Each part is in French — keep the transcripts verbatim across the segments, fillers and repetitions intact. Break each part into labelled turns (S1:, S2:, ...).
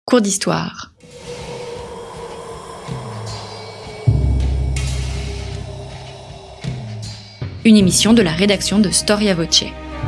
S1: Cours d'histoire. Une émission de la rédaction de Storia Voce.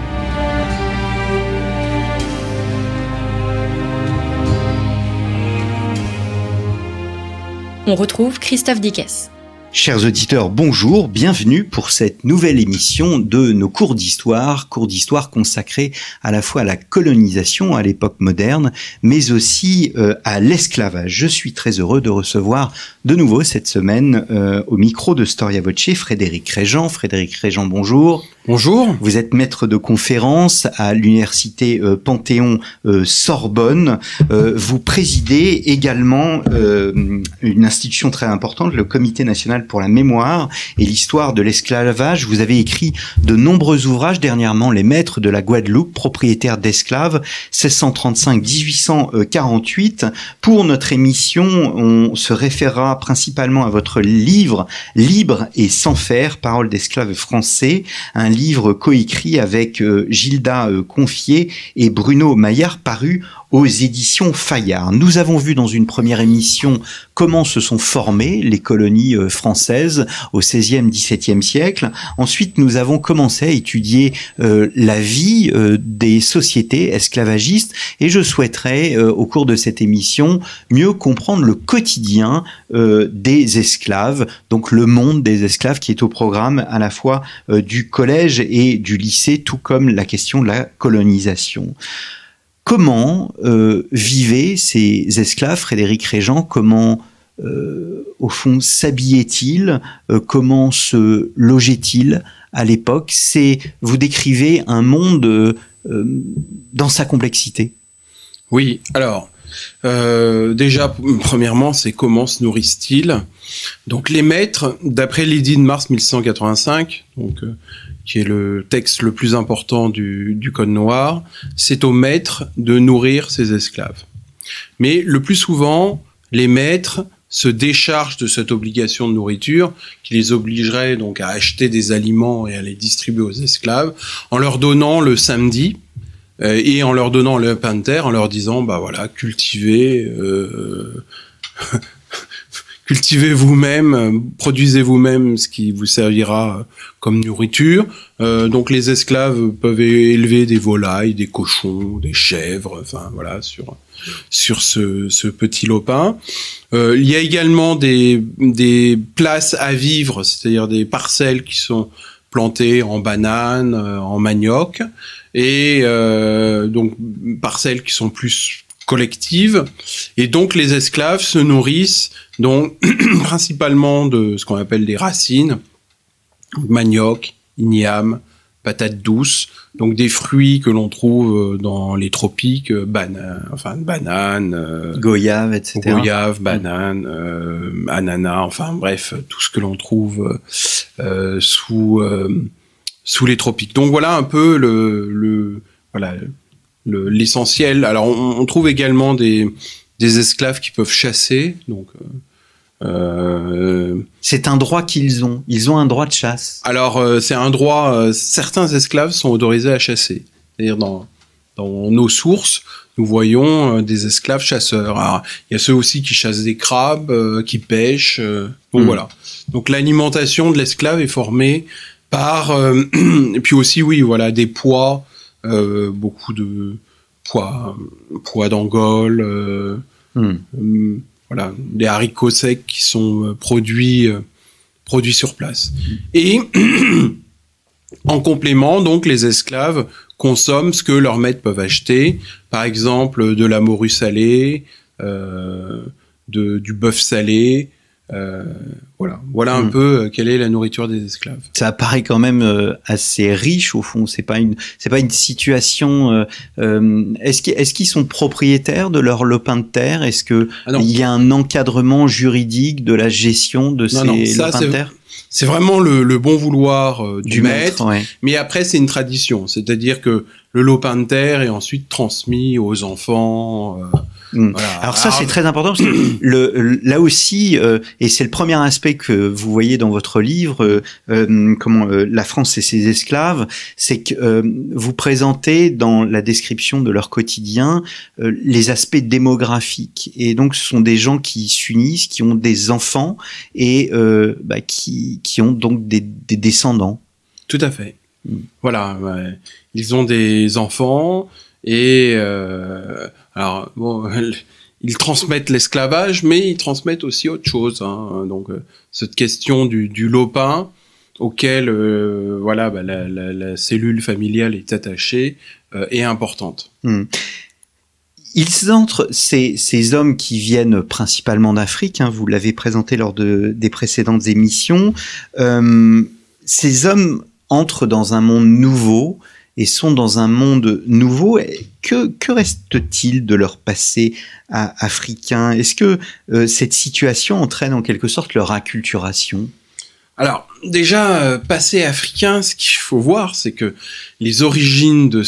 S1: On retrouve Christophe Dickès.
S2: Chers auditeurs, bonjour, bienvenue pour cette nouvelle émission de nos cours d'histoire, cours d'histoire consacrés à la fois à la colonisation à l'époque moderne, mais aussi euh, à l'esclavage. Je suis très heureux de recevoir de nouveau cette semaine euh, au micro de Storia Voce Frédéric Régent. Frédéric Régent, bonjour.
S3: Bonjour.
S2: Vous êtes maître de conférence à l'université euh, Panthéon euh, Sorbonne. Euh, vous présidez également euh, une institution très importante, le Comité national pour la mémoire et l'histoire de l'esclavage. Vous avez écrit de nombreux ouvrages, dernièrement Les Maîtres de la Guadeloupe, propriétaires d'esclaves, seize cent trente-cinq à dix-huit cent quarante-huit. Pour notre émission, on se référera principalement à votre livre Libre et sans faire, paroles d'esclaves français, un livre coécrit avec euh, Gilda euh, Confier et Bruno Maillard, paru aux éditions Fayard. Nous avons vu dans une première émission comment se sont formées les colonies euh, françaises au seizième, dix-septième siècle. Ensuite, nous avons commencé à étudier euh, la vie euh, des sociétés esclavagistes et je souhaiterais, euh, au cours de cette émission, mieux comprendre le quotidien euh, des esclaves, donc le monde des esclaves qui est au programme à la fois euh, du collège et du lycée, tout comme la question de la colonisation. Comment euh, vivaient ces esclaves, Frédéric Régent? Comment, euh, au fond, s'habillaient-ils? euh, Comment se logeaient-ils à l'époque? C'est, vous décrivez un monde euh, dans sa complexité.
S3: Oui, alors, euh, déjà, premièrement, c'est comment se nourrissent-ils? Donc, les maîtres, d'après l'édit de mars mille six cent quatre-vingt-cinq, donc... Euh, qui est le texte le plus important du, du Code noir, c'est au maître de nourrir ses esclaves. Mais le plus souvent, les maîtres se déchargent de cette obligation de nourriture qui les obligerait donc à acheter des aliments et à les distribuer aux esclaves en leur donnant le samedi euh, et en leur donnant le pain de terre, en leur disant bah voilà, cultivez euh, cultivez vous-même, produisez vous-même ce qui vous servira comme nourriture. Euh, donc les esclaves peuvent élever des volailles, des cochons, des chèvres, enfin voilà, sur sur ce, ce petit lopin. Euh, il y a également des des places à vivre, c'est-à-dire des parcelles qui sont plantées en bananes, en manioc, et euh, donc parcelles qui sont plus collectives, et donc les esclaves se nourrissent donc principalement de ce qu'on appelle des racines, manioc, igname, patates douces, donc des fruits que l'on trouve dans les tropiques, bananes, enfin bananes, euh,
S2: goyave, et cetera.
S3: Goyave, bananes, euh, ananas, enfin bref, tout ce que l'on trouve euh, sous euh, sous les tropiques. Donc voilà un peu le le voilà. Le, l'essentiel. Alors, on, on trouve également des, des esclaves qui peuvent chasser. Donc, euh,
S2: c'est un droit qu'ils ont. Ils ont un droit de chasse.
S3: Alors, euh, c'est un droit. Euh, certains esclaves sont autorisés à chasser. C'est-à-dire dans dans nos sources, nous voyons euh, des esclaves chasseurs. Alors, il y a ceux aussi qui chassent des crabes, euh, qui pêchent. Euh, donc mmh. voilà. Donc l'alimentation de l'esclave est formée par. Euh, et puis aussi, oui, voilà, des pois. Euh, beaucoup de pois, pois d'Angola, euh, mm. euh, voilà, des haricots secs qui sont euh, produits, euh, produits sur place. Et en complément, donc, les esclaves consomment ce que leurs maîtres peuvent acheter, par exemple de la morue salée, euh, de, du bœuf salé. Euh, voilà, voilà un mmh. peu euh, quelle est la nourriture des esclaves.
S2: Ça apparaît quand même euh, assez riche au fond. C'est pas une, c'est pas une situation. Euh, euh, est-ce qu'ils, est-ce qu'ils sont propriétaires de leur lopin de terre? Est-ce que ah il y a un encadrement juridique de la gestion de non, ces non, ça, lopins de terre?
S3: C'est vraiment le, le bon vouloir euh, du, du maître, maître ouais. Mais après c'est une tradition, c'est-à-dire que le lopin de terre est ensuite transmis aux enfants. Euh,
S2: Mmh.
S3: Voilà.
S2: Alors ça,
S3: Alors,
S2: c'est très important parce que le, là aussi, euh, et c'est le premier aspect que vous voyez dans votre livre, euh, euh, comment euh, la France et ses esclaves, c'est que euh, vous présentez dans la description de leur quotidien euh, les aspects démographiques. Et donc, ce sont des gens qui s'unissent, qui ont des enfants et euh, bah, qui, qui ont donc des, des descendants.
S3: Tout à fait. Mmh. Voilà, ouais. Ils ont des enfants et euh, alors bon. Ils transmettent l'esclavage, mais ils transmettent aussi autre chose. Hein. Donc euh, cette question du, du lopin, auquel euh, voilà, bah, la, la, la cellule familiale est attachée, euh, est importante.
S2: Mmh. Ils entrent, ces, ces hommes qui viennent principalement d'Afrique, hein, vous l'avez présenté lors de, des précédentes émissions, euh, ces hommes entrent dans un monde nouveau et sont dans un monde nouveau. Que, que reste-t-il de leur passé à, africain? Est-ce que euh, cette situation entraîne en quelque sorte leur acculturation?
S3: Alors, déjà, euh, passé africain, ce qu'il faut voir, c'est que les origines de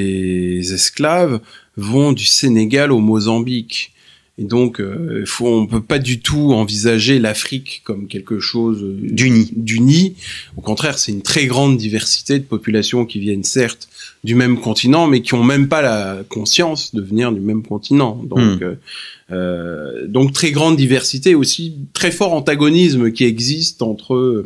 S3: ces esclaves vont du Sénégal au Mozambique. Et donc, euh, faut, on peut pas du tout envisager l'Afrique comme quelque chose
S2: d'uni.
S3: d'uni. Au contraire, c'est une très grande diversité de populations qui viennent certes du même continent, mais qui ont même pas la conscience de venir du même continent. Donc, mmh. euh, euh, donc très grande diversité, aussi très fort antagonisme qui existe entre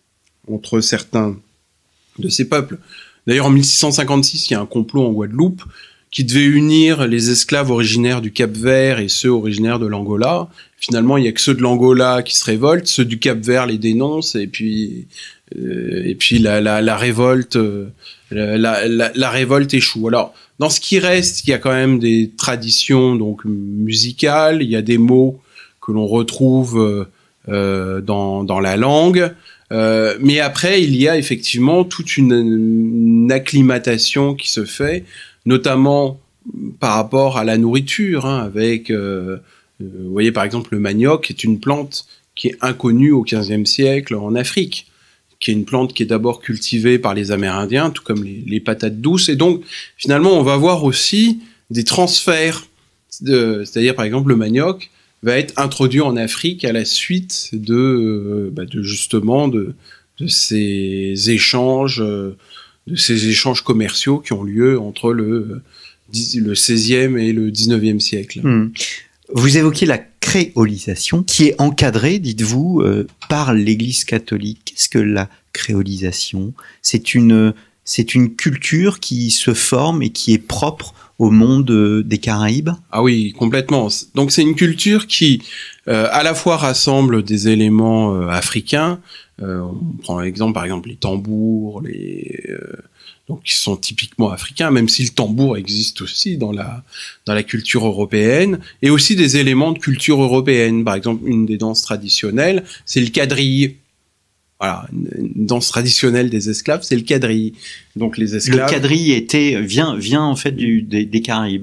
S3: entre certains de ces peuples. D'ailleurs, en mille six cent cinquante-six, il y a un complot en Guadeloupe qui devait unir les esclaves originaires du Cap-Vert et ceux originaires de l'Angola. Finalement, il y a que ceux de l'Angola qui se révoltent, ceux du Cap-Vert les dénoncent, et puis euh, et puis la, la, la révolte euh, la, la, la révolte échoue. Alors, dans ce qui reste, il y a quand même des traditions donc musicales, il y a des mots que l'on retrouve euh, dans dans la langue. Euh, mais après, il y a effectivement toute une, une acclimatation qui se fait, notamment par rapport à la nourriture, hein, avec, euh, euh, vous voyez par exemple, le manioc est une plante qui est inconnue au quinzième siècle en Afrique, qui est une plante qui est d'abord cultivée par les Amérindiens, tout comme les, les patates douces, et donc finalement on va voir aussi des transferts, de, c'est-à-dire par exemple le manioc va être introduit en Afrique à la suite de, euh, bah de justement de, de ces échanges, euh, de ces échanges commerciaux qui ont lieu entre le, le seizième et le dix-neuvième siècle.
S2: Mmh. Vous évoquez la créolisation qui est encadrée, dites-vous, euh, par l'Église catholique. Qu'est-ce que la créolisation? C'est une, c'est une culture qui se forme et qui est propre au monde des Caraïbes?
S3: Ah oui, complètement. Donc c'est une culture qui, euh, à la fois rassemble des éléments euh, africains. Euh, on prend l'exemple, par exemple, les tambours, les euh, donc qui sont typiquement africains, même si le tambour existe aussi dans la dans la culture européenne, et aussi des éléments de culture européenne. Par exemple, une des danses traditionnelles, c'est le quadrille. Voilà, une danse traditionnelle des esclaves, c'est le quadrille. Donc les esclaves.
S2: Le quadrille était vient vient en fait du, des, des Caraïbes.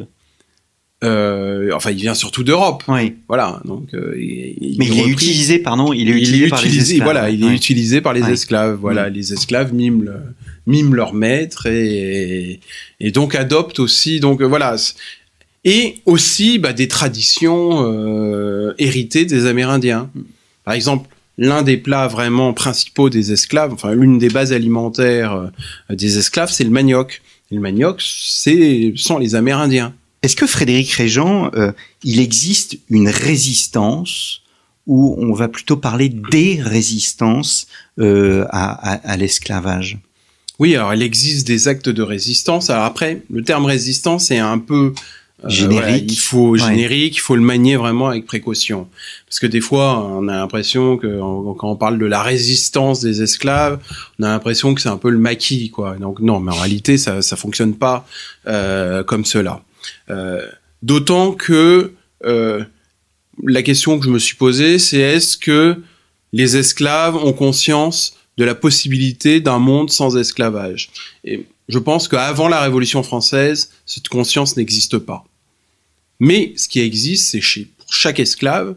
S3: Euh, enfin, il vient surtout d'Europe.
S2: Oui.
S3: Voilà. Donc, euh, il,
S2: mais il, il est utilisé, pardon, il est il utilisé est par utilisé, les esclaves.
S3: Voilà, il
S2: ouais.
S3: est utilisé par les ouais. esclaves. Voilà, ouais. Les esclaves miment, le, miment leur maître et, et donc adoptent aussi. Donc voilà. Et aussi bah, des traditions euh, héritées des Amérindiens. Par exemple, l'un des plats vraiment principaux des esclaves, enfin l'une des bases alimentaires euh, des esclaves, c'est le manioc. Et le manioc, c'est sont les Amérindiens.
S2: Est-ce que Frédéric Régent, euh, il existe une résistance ou on va plutôt parler des résistances euh, à, à, à l'esclavage?
S3: Oui, alors il existe des actes de résistance. Alors après, le terme résistance est un peu euh,
S2: générique.
S3: Voilà, il faut ouais. générique, il faut le manier vraiment avec précaution, parce que des fois, on a l'impression que quand on parle de la résistance des esclaves, on a l'impression que c'est un peu le maquis, quoi. Donc non, mais en réalité, ça ça fonctionne pas euh, comme cela. Euh, d'autant que euh, la question que je me suis posée, c'est est-ce que les esclaves ont conscience de la possibilité d'un monde sans esclavage? Et je pense qu'avant la Révolution française, cette conscience n'existe pas. Mais ce qui existe, c'est chez pour chaque esclave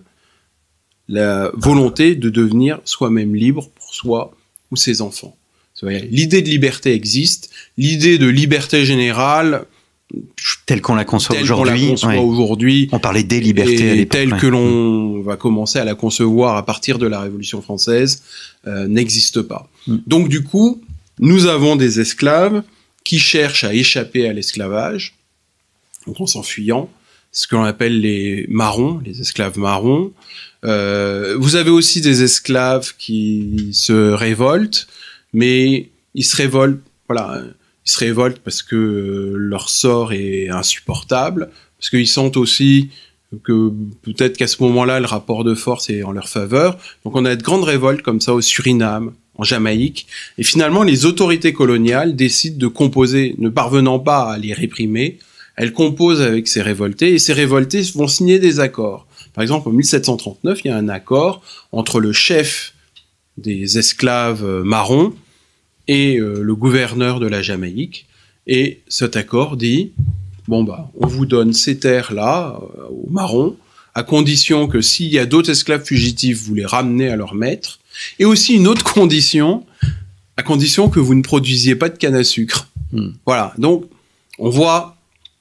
S3: la volonté de devenir soi-même libre pour soi ou ses enfants. L'idée de liberté existe, l'idée de liberté générale
S2: Tel qu'on la conçoit
S3: tel
S2: aujourd'hui.
S3: qu'on la conçoit
S2: ouais.
S3: aujourd'hui.
S2: On parlait des libertés
S3: et
S2: à l'époque.
S3: tel
S2: ouais.
S3: que l'on va commencer à la concevoir à partir de la Révolution française, euh, n'existe pas. Mm. Donc du coup, nous avons des esclaves qui cherchent à échapper à l'esclavage, donc en s'enfuyant, ce que l'on appelle les marrons, les esclaves marrons. Euh, vous avez aussi des esclaves qui se révoltent, mais ils se révoltent, voilà, ils se révoltent parce que leur sort est insupportable, parce qu'ils sentent aussi que peut-être qu'à ce moment-là, le rapport de force est en leur faveur. Donc on a de grandes révoltes comme ça au Suriname, en Jamaïque, et finalement les autorités coloniales décident de composer, ne parvenant pas à les réprimer, elles composent avec ces révoltés, et ces révoltés vont signer des accords. Par exemple, en mille sept cent trente-neuf, il y a un accord entre le chef des esclaves marrons et euh, le gouverneur de la Jamaïque, et cet accord dit, bon bah, on vous donne ces terres-là, euh, aux marrons, à condition que s'il y a d'autres esclaves fugitifs, vous les ramenez à leur maître, et aussi une autre condition, à condition que vous ne produisiez pas de canne à sucre. Hmm. Voilà, donc on voit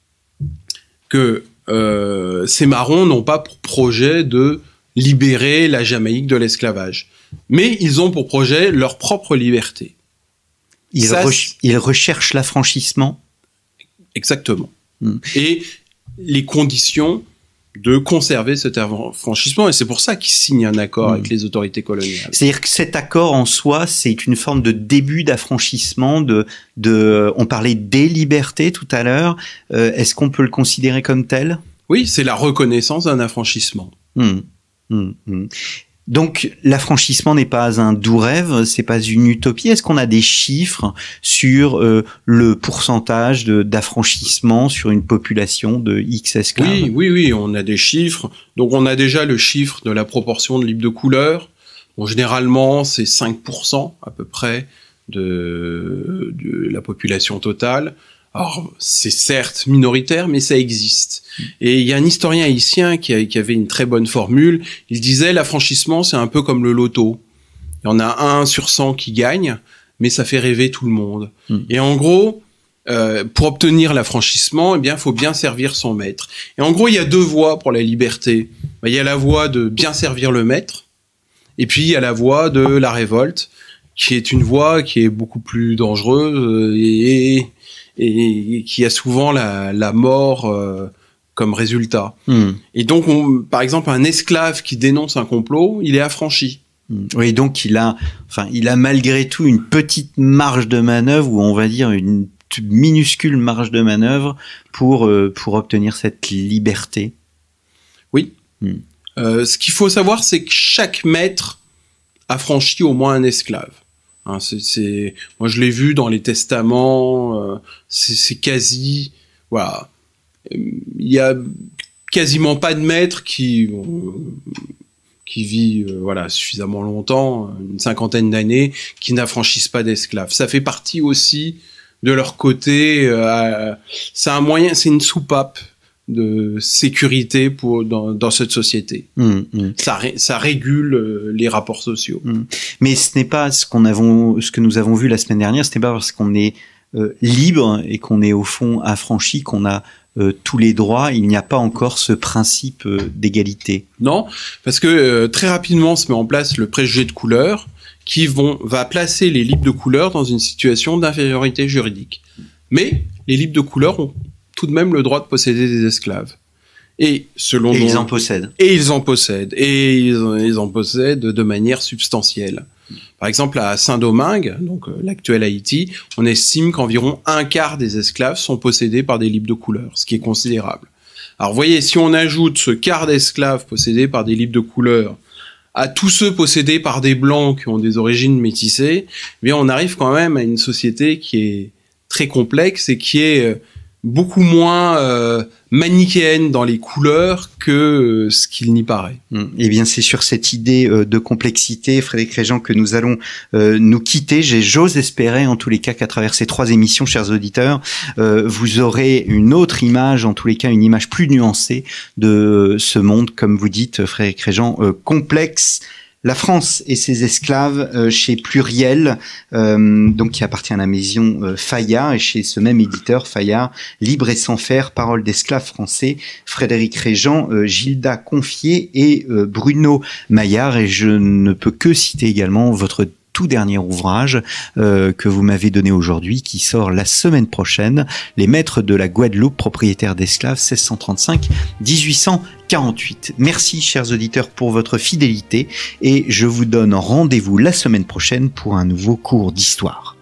S3: que euh, ces marrons n'ont pas pour projet de libérer la Jamaïque de l'esclavage, mais ils ont pour projet leur propre liberté.
S2: Ils,
S3: Ça,
S2: re- ils recherchent l'affranchissement.
S3: Exactement.
S2: Hmm.
S3: Et les conditions de conserver cet affranchissement, et c'est pour ça qu'ils signent un accord mmh. avec les autorités coloniales.
S2: C'est-à-dire que cet accord en soi, c'est une forme de début d'affranchissement, de, de, on parlait des libertés tout à l'heure, euh, est-ce qu'on peut le considérer comme tel ?
S3: Oui, c'est la reconnaissance d'un affranchissement.
S2: Mmh. Mmh. Mmh. Donc, l'affranchissement n'est pas un doux rêve, c'est pas une utopie. Est-ce qu'on a des chiffres sur euh, le pourcentage de, d'affranchissement sur une population de X esclaves ?
S3: Oui, oui, oui, on a des chiffres. Donc, on a déjà le chiffre de la proportion de libres de couleur. Bon, généralement, c'est cinq pour cent à peu près de, de la population totale. Alors, c'est certes minoritaire, mais ça existe. Et il y a un historien haïtien qui, a, qui avait une très bonne formule. Il disait, l'affranchissement, c'est un peu comme le loto. Il y en a un sur cent qui gagne, mais ça fait rêver tout le monde. Mmh. Et en gros, euh, pour obtenir l'affranchissement, eh bien, il faut bien servir son maître. Et en gros, il y a deux voies pour la liberté. Il y a la voie de bien servir le maître, et puis il y a la voie de la révolte, qui est une voie qui est beaucoup plus dangereuse et... et qui a souvent la, la mort euh, comme résultat. Mmh. Et donc, on, par exemple, un esclave qui dénonce un complot, il est affranchi.
S2: Mmh. Oui, donc il a, enfin, il a malgré tout une petite marge de manœuvre, ou on va dire une minuscule marge de manœuvre pour euh, pour obtenir cette liberté.
S3: Oui. Mmh. Euh, ce qu'il faut savoir, c'est que chaque maître affranchit au moins un esclave. Hein, c'est, c'est, moi, je l'ai vu dans les testaments. Euh, c'est, c'est quasi, voilà, il y a quasiment pas de maître qui euh, qui vit, euh, voilà, suffisamment longtemps, une cinquantaine d'années, qui n'affranchissent pas d'esclaves. Ça fait partie aussi de leur côté. Euh, c'est un moyen, c'est une soupape de sécurité pour dans, dans cette société. Mmh, mmh. Ça, ré, ça régule euh, les rapports sociaux.
S2: Mmh. Mais ce n'est pas ce qu'on avons, ce que nous avons vu la semaine dernière. Ce n'est pas parce qu'on est euh, libre et qu'on est au fond affranchi qu'on a euh, tous les droits. Il n'y a pas encore ce principe euh, d'égalité.
S3: Non, parce que euh, très rapidement se met en place le préjugé de couleur qui vont va placer les libres de couleur dans une situation d'infériorité juridique. Mais les libres de couleur ont tout de même le droit de posséder des esclaves. Et selon
S2: et
S3: dont,
S2: ils en possèdent.
S3: Et ils en possèdent. Et ils, ils en possèdent de manière substantielle. Par exemple, à Saint-Domingue, donc euh, l'actuel Haïti, on estime qu'environ un quart des esclaves sont possédés par des libres de couleur, ce qui est considérable. Alors, vous voyez, si on ajoute ce quart d'esclaves possédés par des libres de couleur à tous ceux possédés par des blancs qui ont des origines métissées, eh bien, on arrive quand même à une société qui est très complexe et qui est euh, beaucoup moins euh, manichéenne dans les couleurs que euh, ce qu'il n'y paraît.
S2: Mmh. Eh bien, c'est sur cette idée euh, de complexité, Frédéric Régent, que nous allons euh, nous quitter. J'ai, j'ose espérer, en tous les cas, qu'à travers ces trois émissions, chers auditeurs, euh, vous aurez une autre image, en tous les cas, une image plus nuancée de ce monde, comme vous dites, Frédéric Régent, euh, complexe, La France et ses esclaves euh, chez Pluriel, euh, donc qui appartient à la maison euh, Fayard, et chez ce même éditeur Fayard, Libre et sans faire, paroles d'esclaves français, Frédéric Régent, euh, Gilda Confier et euh, Bruno Maillard. Et je ne peux que citer également votre tout dernier ouvrage euh, que vous m'avez donné aujourd'hui, qui sort la semaine prochaine, Les maîtres de la Guadeloupe, propriétaires d'esclaves seize cent trente-cinq à dix-huit cent quarante-huit. Merci, chers auditeurs, pour votre fidélité, et je vous donne rendez-vous la semaine prochaine pour un nouveau cours d'histoire.